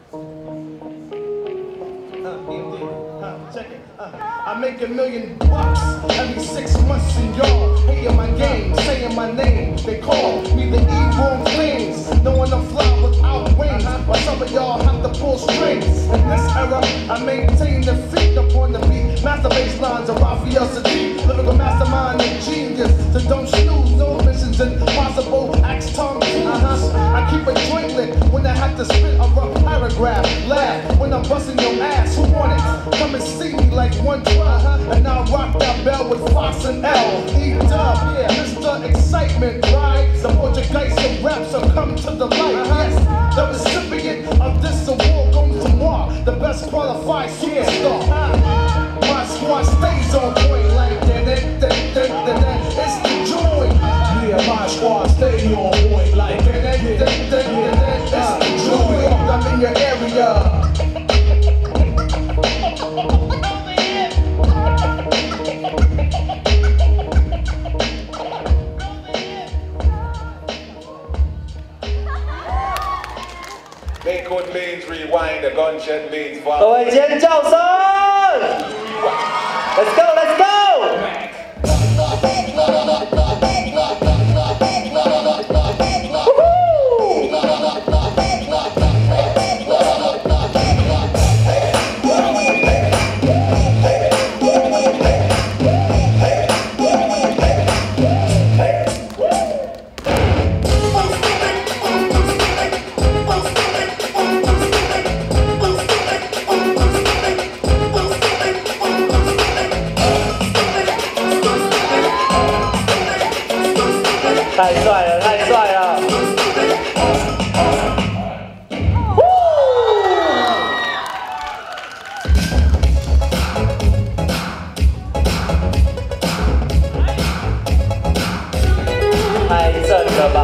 Check it. I make $1 million every 6 months, and y'all hating my game, saying my name. They call me the evil things, knowing I'm fly without wings. While some of y'all have to pull strings. In this era, I maintain the feet upon the beat. Master bass lines of Raphael Sadiq, lyrical mastermind and genius. So don't snooze, no missions impossible. Axe tongue genius. I keep a joint lit when I have to spit a rough paragraph. Laugh when I'm busting your ass. Who want it? Come and see me like 112, and I'll rock that bell with Fox and L. E-Dub, yeah, Mr. Excitement, right? Support your guys and rap, so come to the light. Yes, the recipient of this award goes to moi, the best qualified superstar. My squad stays on point like that. It's the joint. Yeah, my squad stay on point like that. It's the joint. I'm in your area. Lakewood means rewind, the gunshot means fall. 各位尖叫声 ！Let's go, let's go！ 太帅了，太帅了！太正了吧！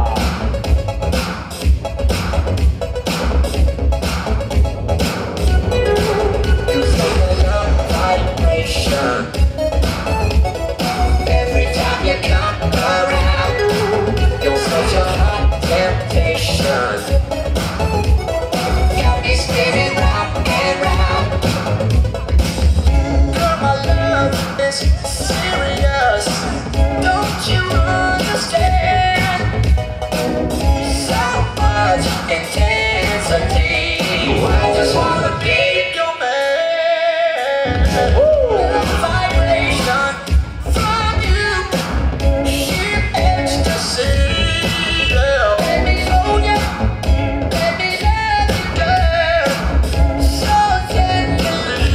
Serious, don't you understand? So much intensity. I just wanna be your man. Vibration from you, sheer ecstasy. Let me hold you, let me love you, girl, so tenderly.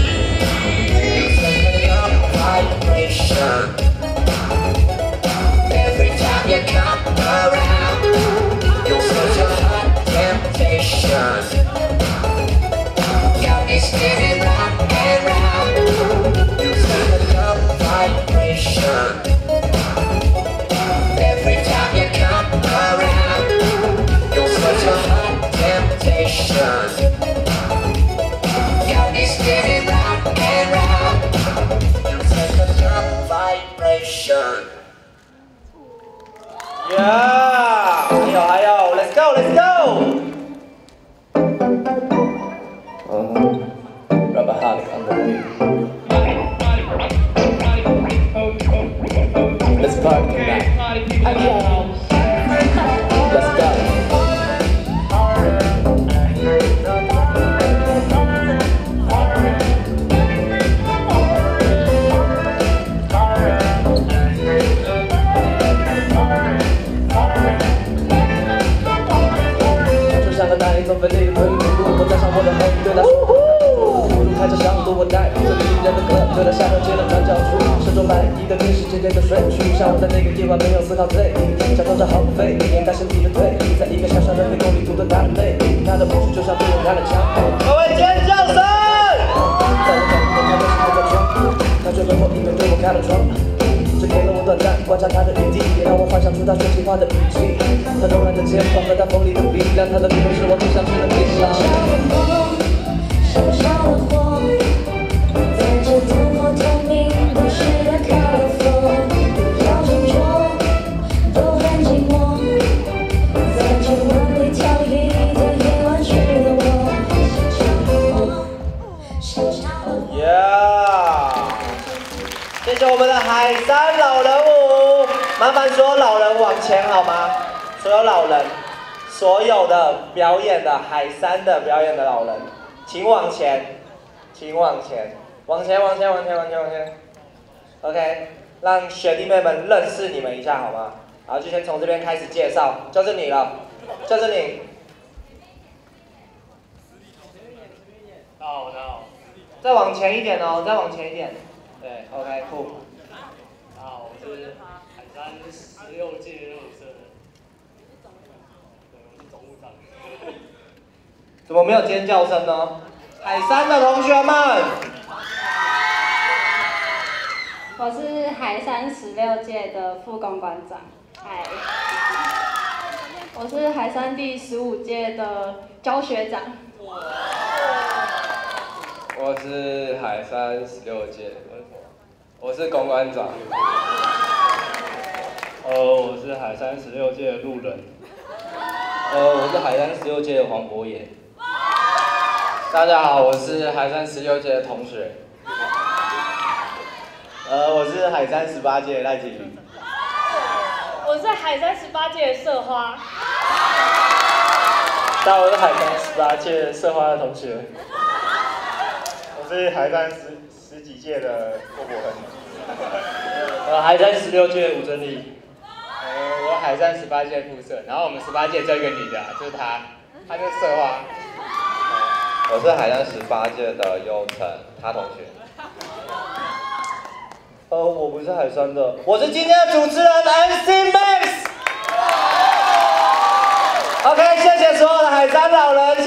Vibration. Every time you come around, you're such a hot temptation. Got me spinning round and round. You're such a love vibration. Every time you come around, you're such a hot temptation. Got me spinning round and round. Vibration. Yeah! 还有 ，Let's go, let's go! Rubber hug on the beat. Let's party tonight. Let's go.分类的推路，我带上我的黑，对他说不如开车上路，我带着敌人的歌，对他下条街的转角处，身着白衣的天使渐渐的睡去，像我在那个夜晚没有丝毫醉意，假装着荒废，掩盖身体的退役，在一个小小的黑洞里独自弹泪，他的步数就像对我开了枪。各位尖叫声！在我脚步中，他的心在装，他却最后因为对我开了窗。只给了我短暂观察他的余地，也让我幻想出他说情话的语气。他柔软的肩膀和他锋利的鼻梁，他的面容是我最想吃的槟榔。 手上的火，在这灯火通明的时代靠了风，要执着都很寂寞，在这万里挑一的夜晚，去了我。 谢我们的海山老人舞，麻烦所有老人往前好吗？所有老人，所有的表演的海山的表演的老人，请往前，请往前，往前。OK， 让学弟妹们认识你们一下好吗？好，就先从这边开始介绍，就是你了，就是你。大家好。再往前一点哦，再往前一点。对 ，OK， 酷。 大家好，我是海山16届热舞社的，对，我是总务长。 怎么没有尖叫声呢？海山的同学们。 我是海山16届的副公馆长，嗨。我是海山第15届的教学长。 我是海山16届，我是公关长。 我是海山16届的路人。 我是海山16届的黄博野。大家好，我是海山16届的同学。 我是海山18届的赖景瑜。 我是海山18届的社花。 大家好，我是海山18届社花的同学。我是海山十几届的郭博恒。海山16届吴真理。我海山18届副社，然后我们18届就一个女的，就是她就是社花。 我是海山18届的佑成，他同学。 我不是海山的，我是今天的主持人 MC Max。OK， 谢谢所有的海山老人。